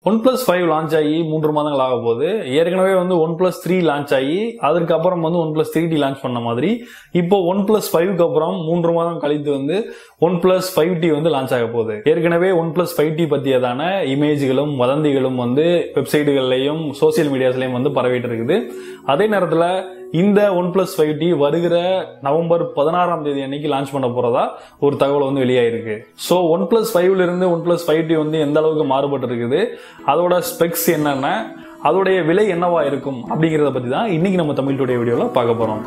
OnePlus 5 launch ஆகி 3 மாதங்கள் ஆக போகுது. ஏற்கனவே வந்து OnePlus 3 லான்ச் ஆகி அதற்கு அப்புறம் வந்து OnePlus 3T லான்ச் பண்ண மாதிரி இப்போ OnePlus 5க்கு அப்புறம் 3 மாதம் கழித்து வந்து OnePlus 5T வந்து லான்ச் ஆக போகுது. ஏற்கனவே OnePlus 5T பத்தியதான இமேஜ்களும் வதந்திகளும் வந்து வெப்சைட்டுகள்லயும் சோசியல் மீடியாஸ்லயும் வந்து பரவிட்டு இருக்குது. அதே நேரத்துல இந்த OnePlus 5T வருகிற நவம்பர் 16ஆம் தேதி அன்னைக்கு லான்ச் பண்ண போறதா ஒரு தகவல் வந்து வெளியாயிருக்கு. சோ OnePlus 5ல இருந்து OnePlus 5T வந்து எந்த அளவுக்கு மாறுபட்டு இருக்குது, அதோட ஸ்பெக்ஸ் என்னென்ன, அதோடைய விலை என்னவா இருக்கும் அப்படிங்கறத பத்தி தான் இன்னைக்கு நம்ம தமிழ் டுடே வீடியோல பார்க்க போறோம்.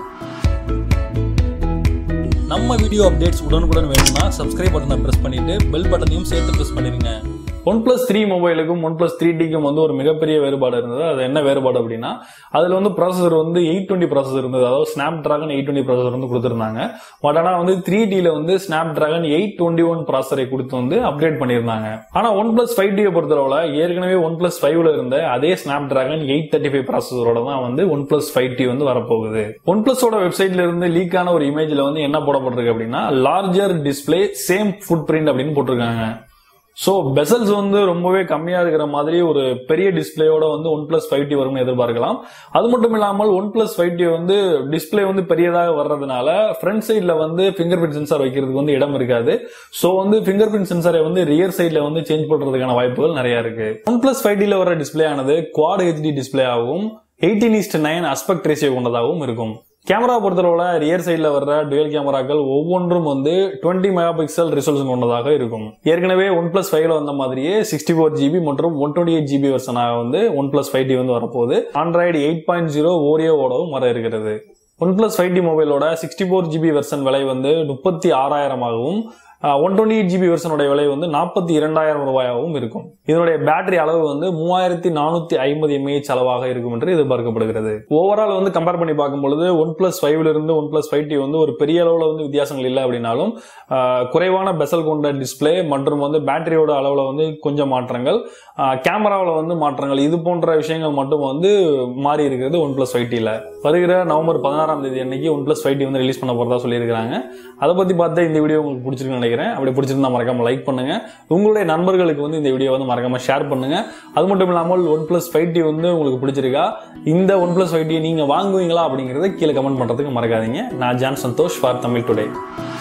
நம்ம வீடியோ அப்டேட்ஸ் உடனுக்குடன் வேணும்னா சப்ஸ்கிரைப் பட்டனை பிரஸ் பண்ணிட்டு பெல் பட்டனையும் சேர்த்து பிரஸ் பண்ணிருங்க. OnePlus 3 மொபைலுக்கும் OnePlus 3Tக்கும் வந்து ஒரு மிகப்பெரிய வேறுபாடு இருந்தது. அது என்ன வேறுபாடு அப்படின்னா, அதுல வந்து ப்ராசஸர் வந்து 820 ப்ராசஸர் இருந்தது. அதாவது Snapdragon 820 ப்ராசஸர் வந்து கொடுத்திருந்தாங்க. பட் ஆனா வந்து 3Tல வந்து Snapdragon 821 ப்ராசஸரை கொடுத்து வந்து அப்கிரேட் பண்ணியிருந்தாங்க. ஆனா OnePlus 5T பொறுத்தளவுல ஏற்கனவே OnePlus 5ல இருந்த அதே Snapdragon 835 ப்ராசஸரோட தான் வந்து OnePlus 5T வந்து வரப்போகுது. OnePlusோட வெப்சைட்ல இருந்து லீக் ஆன ஒரு இமேஜ்ல வந்து என்ன போடப்பட்டிருக்கு அப்படின்னா, larger display same footprint அப்படின்னு போட்டிருக்காங்க. சோ பெசல்ஸ் வந்து ரொம்பவே கம்மியா இருக்கிற மாதிரி ஒரு பெரிய டிஸ்பிளேயோட வந்து OnePlus 5T வரும்னு எதிர்பார்க்கலாம். அது மட்டும் இல்லாமல் OnePlus 5T வந்து டிஸ்பிளே வந்து பெரியதாக வர்றதுனால ஃப்ரண்ட் சைட்ல வந்து ஃபிங்கர் பிரிண்ட் சென்சார் வைக்கிறதுக்கு வந்து இடம் இருக்காது. சோ வந்து ஃபிங்கர் பிரிண்ட் சென்சாரை வந்து ரியர் சைட்ல வந்து சேஞ்ச் பண்றதுக்கான வாய்ப்புகள் நிறைய இருக்கு. OnePlus 5Tல வர டிஸ்பிளே ஆனது Quad HD டிஸ்பிளே ஆகவும் 18:9 aspect ratio கொண்டதாகவும் இருக்கும். கேமரா பொறுத்தளவுல ரியர் சைட்ல வர்ற டுவல் கேமராக்கள் ஒவ்வொன்றும் வந்து 20 மெகா பிக்சல் ரிசல்யூஷன் கொண்டதாக இருக்கும். ஏற்கனவே OnePlus 5ல வந்த மாதிரியே 64GB மற்றும் 128GB வெர்ஷனாக வந்து OnePlus 5T வந்து வரப்போகுது. Android 8.0 ஓரியோவோடவும் வர இருக்கிறது. OnePlus 5T மொபைலோட 64GB வெர்ஷன் விலை வந்து 36,000ஆகவும் 128GB வெர்ஷனோட விலை வந்து 42,000 ரூபாயாகவும் இருக்கும். இதனுடைய பேட்டரி அளவு வந்து 3450 mAh அளவாக இருக்கும் என்று எதிர்பார்க்கப்படுகிறது. ஓவரால் வந்து கம்பேர் பண்ணி பார்க்கும்பொழுது OnePlus 5ல இருந்து OnePlus 5T வந்து ஒரு பெரிய அளவுல வந்து வித்தியாசங்கள் இல்லை அப்படின்னாலும் குறைவான பெசல் கொண்ட டிஸ்பிளே மற்றும் வந்து பேட்டரியோட அளவுல வந்து கொஞ்சம் மாற்றங்கள், கேமராவில் வந்து மாற்றங்கள், இது போன்ற விஷயங்கள் மட்டும் வந்து மாறி இருக்கிறது OnePlus 5Tல. வருகிற நவம்பர் 16ஆம் தேதி அன்னைக்கு OnePlus 5T வந்து ரிலீஸ் பண்ண போறதா சொல்லியிருக்காங்க. அதை பத்தி பார்த்து இந்த வீடியோ உங்களுக்கு பிடிச்சிருக்குன்னு நினைக்கிறேன். அப்படி பிடிச்சிருந்தா மறக்காம லைக் பண்ணுங்க. உங்களுடைய நண்பர்களுக்கு வந்து இந்த வீடியோ வந்து மறக்காம ஷேர் பண்ணுங்க. அது மட்டும் இல்லாமல் OnePlus 5T வந்து உங்களுக்கு பிடிச்சிருக்கா, இந்த OnePlus 5T நீங்க வாங்குவீங்களா அப்படிங்கறத கீழே கமெண்ட் பண்றதுக்கு மறக்காதீங்க. நான் John Santhosh for Tamil today.